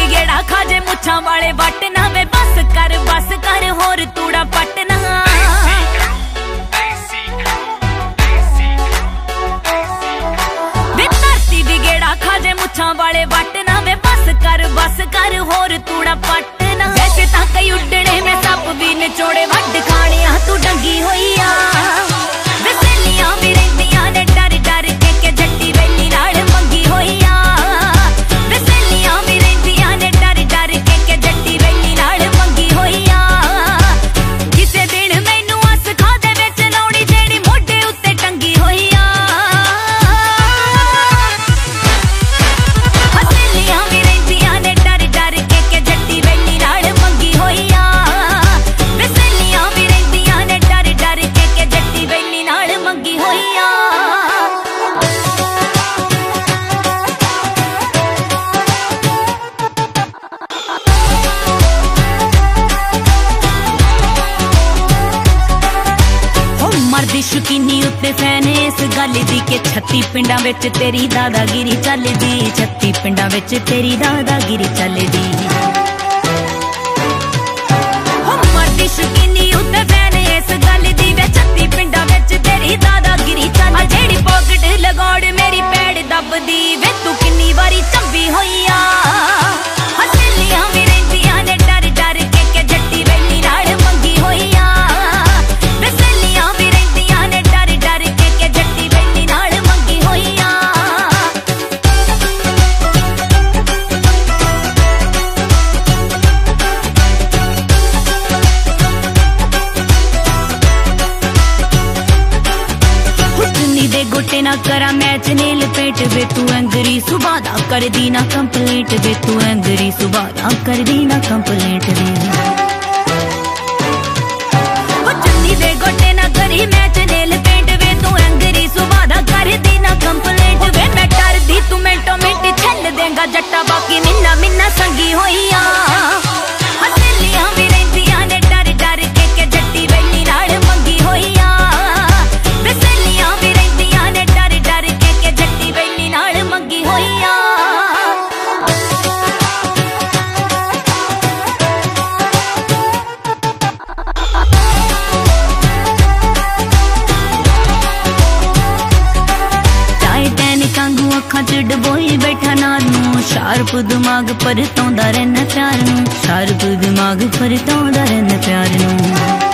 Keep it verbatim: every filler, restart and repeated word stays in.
गेड़ा खाजे मुछां वाले वट ना वे बस कर बस कर होर तूड़ा पटना वे धरती भी गेड़ा खाजे मुछां वाले वट ना वे बस कर बस कर होर तूड़ा पटना वैसे तां कई उड्डणे में सप भी निचोड़े वड खाणियां तू डंगी होई आ वे सहेलियां भी रहिंदियां ने डर डर के के जट्टी वेली नाल मंगी होई आ वे सहेलियां भी रहिंदियां ने डर डर के के जट्टी वेली नाल मंगी होई आ किसे दिन मैनू अस खा दे विच लाउणी जेड़ी मोढे उत्ते टंगी होई आ सहेलियां भी रहिंदियां ने डर डर के के जट्टी वेली नाल मंगी होई आ वे सहेलियां भी रहिंदियां ने डर डर के के जट्टी वेली नाल मंगी होई आ मरदी शौकीनी उत्ते फैन इस गल दी के छत्ती पिंडां विच तेरी दादागिरी चलदी छत्ती पिंडां विच तेरी दादागिरी चलदी मरदी शौकीनी उत्ते फैन इस गल दी वे छत्ती पिंडां विच तेरी दादागिरी चल जेड़ी पॉकेट लगौड़ मेरी पैड़ दबदी वे तू किन्नी वारी चंबी होई आ सहेलियां भी रहिंदियां ने डर डर के के जट्टी वेली नाल मंगी होई आ वे सहेलियां भी रहिंदियां ने डर डर के के जट्टी वेली नाल मंगी होई आ दे गोटे ना करा मैच नेल पेट वे तू एंगरी सुबह दा कर दी ना कंप्लीट वे तू एंगरी सुबह दा कर दी ना कंप्लीट वे चुन्नी दे गोटे ना करी मैच नेल पेट वे तू एंगरी सुबह दा कर दी ना कंप्लीट वे मैं डर दी तू मिनटो मिनट छल देगा जट्टा बाकी मिन्ना मिन्ना संगी होई आ सहेलियां भी रहिंदियां ने डर डर के के जट्टी वेली नाल मंगी होई आ वे सहेलियां भी रहिंदियां ने डर डर के के जट्टी वेली नाल मंगी होई आ टाइटैनिक आंगू अखां च डबोई बैठा नार नूं शार्प दिमाग पर तौंदा रहना प्यार नूं शार्प दिमाग पर तौंदा रहना प्यार नूं